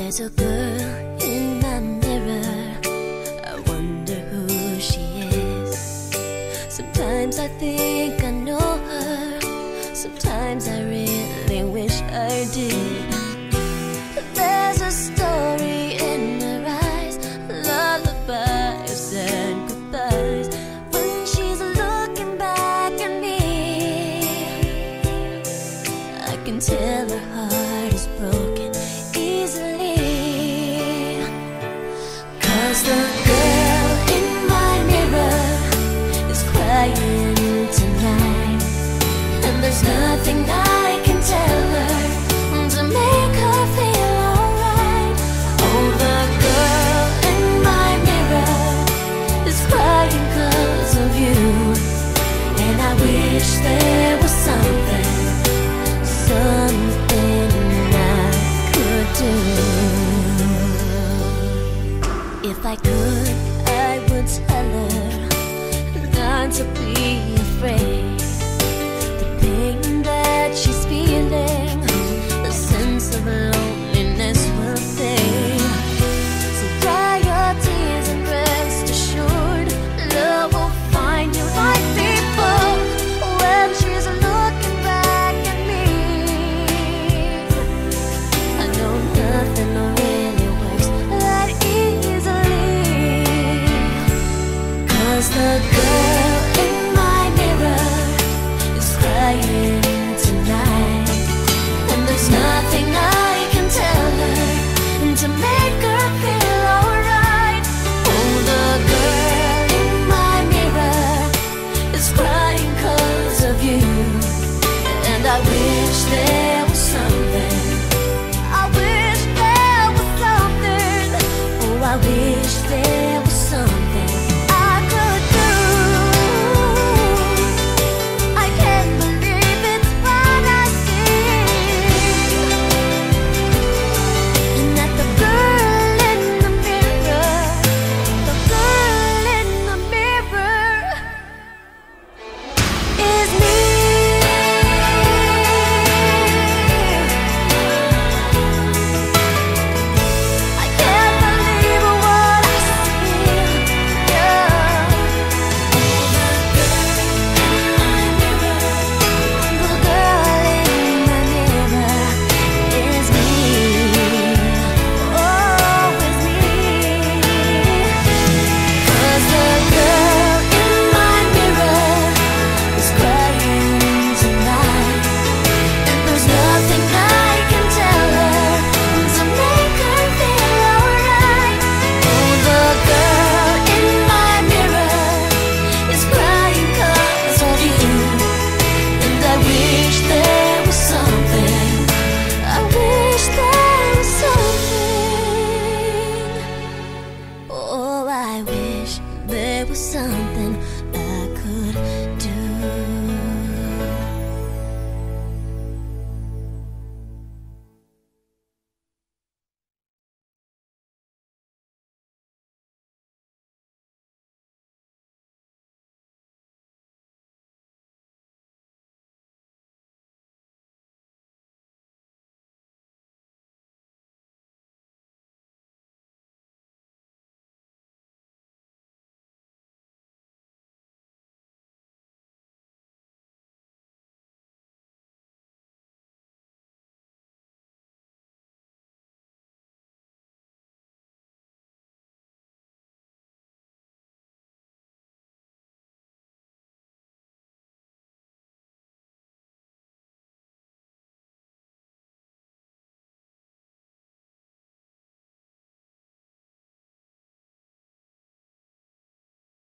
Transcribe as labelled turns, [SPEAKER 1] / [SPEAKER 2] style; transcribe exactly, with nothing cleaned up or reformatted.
[SPEAKER 1] There's a girl in my mirror, I wonder who she is. Sometimes I think I know her, sometimes I really wish I did. There's a story in her eyes, lullabies and goodbyes. When she's looking back at me, I can tell her heart is broken easily. 'Cause the girl in my mirror is crying tonight, and there's nothing I can tell her to make her feel alright. Oh, the girl in my mirror is crying 'cause of you, and I wish there was something, something I could do. If I could, I would tell her not to be afraid. The pain that she's feeling, the sense of loneliness will fade. So dry your tears and rest assured, love will find you like before. When she's looking back at me, I know nothing really works that easily. 'Cause the girl in my mirror is crying tonight, and there's nothing I can tell her to make her feel alright. Oh, the girl in my mirror is crying 'cause of you, and I wish there